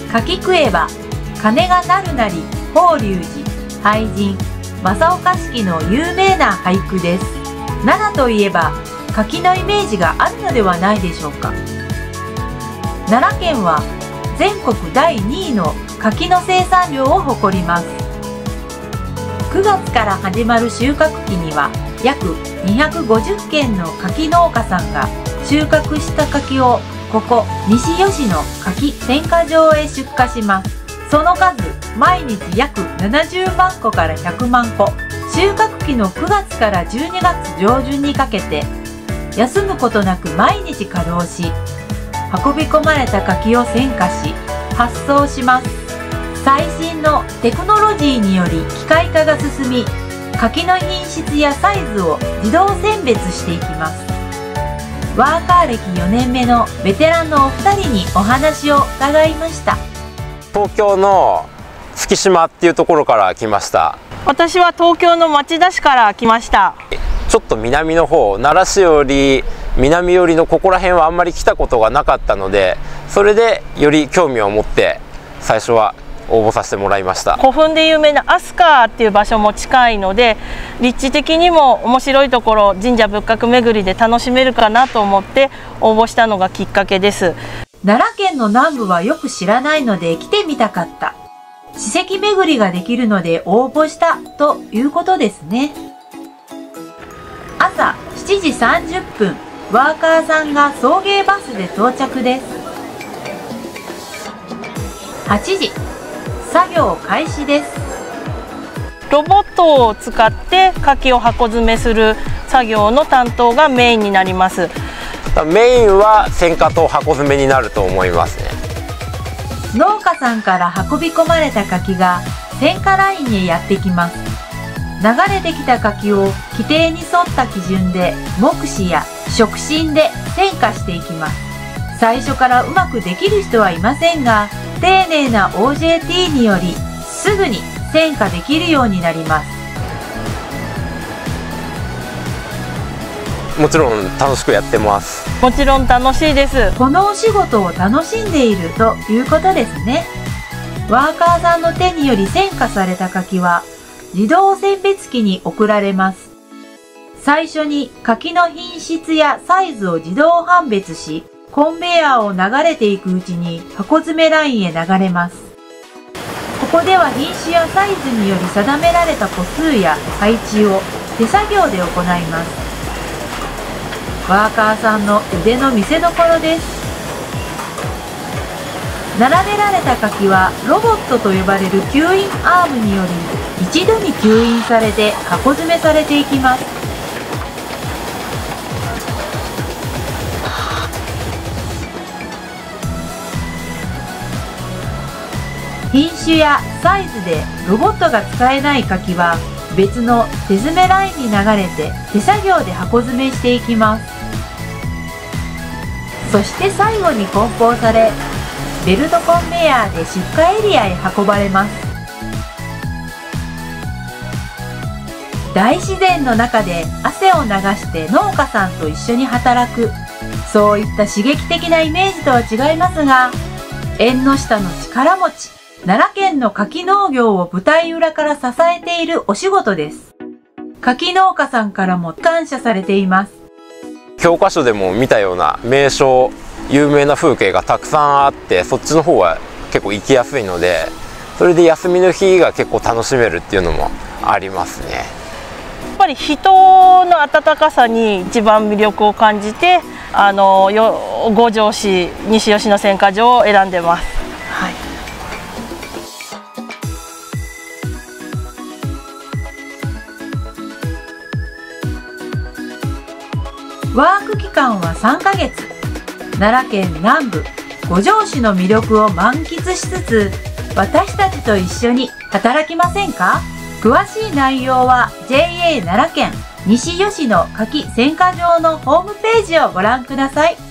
柿食えば鐘が鳴るなり法隆寺俳人正岡子規の有名な俳句です。奈良といえば柿のイメージがあるのではないでしょうか。奈良県は全国第2位の柿の生産量を誇ります。9月から始まる収穫期には約250軒の柿農家さんが収穫した柿をここ西吉野柿選果場へ出荷します。その数毎日約70万個から100万個。収穫期の9月から12月上旬にかけて休むことなく毎日稼働し、運び込まれた柿を選果し発送します。最新のテクノロジーにより機械化が進み、柿の品質やサイズを自動選別していきます。ワーカー歴4年目のベテランのお二人にお話を伺いました。 東京の月島っていうところから来ました。 私は東京の町田市から来ました。 ちょっと南の方、奈良市より南寄りのここら辺はあんまり来たことがなかったので、それでより興味を持って最初は応募させてもらいました。 古墳で有名な飛鳥っていう場所も近いので、立地的にも面白いところ、神社仏閣巡りで楽しめるかなと思って応募したのがきっかけです。 奈良県の南部はよく知らないので来てみたかった。史跡巡りができるので応募したということですね。朝7時30分、ワーカーさんが送迎バスで到着です。8時、作業開始です。 ロボットを使って柿を箱詰めする作業の担当がメインになります。 メインは選果と箱詰めになると思いますね。 農家さんから運び込まれた柿が選果ラインへやってきます。流れてきた柿を規定に沿った基準で目視や触診で選果していきます。最初からうまくできる人はいませんが、丁寧な OJT によりすぐに選果できるようになります。 もちろん楽しくやってます。 もちろん楽しいです。 このお仕事を楽しんでいるということですね。ワーカーさんの手により選果された柿は自動選別機に送られます。最初に柿の品質やサイズを自動判別し、コンベヤーを流れていくうちに箱詰めラインへ流れます。ここでは品種やサイズにより定められた個数や配置を手作業で行います。ワーカーさんの腕の見せ所です。並べられた柿はロボットと呼ばれる吸引アームにより一度に吸引されて箱詰めされていきます。品種やサイズでロボットが使えない柿は別の手詰めラインに流れて手作業で箱詰めしていきます。そして最後に梱包されベルトコンベヤーで出荷エリアへ運ばれます。大自然の中で汗を流して農家さんと一緒に働く、そういった刺激的なイメージとは違いますが、縁の下の力持ち、奈良県の柿農業を舞台裏から支えているお仕事です。柿農家さんからも感謝されています。 教科書でも見たような名所、有名な風景がたくさんあって、そっちの方は結構行きやすいので、それで休みの日が結構楽しめるっていうのもありますね。 やっぱり人の温かさに一番魅力を感じて、五条市西吉野選果場を選んでます。はい。 ワーク期間は3ヶ月。奈良県南部五條市の魅力を満喫しつつ、私たちと一緒に働きませんか？詳しい内容は JA 奈良県西吉野柿選果場のホームページをご覧ください。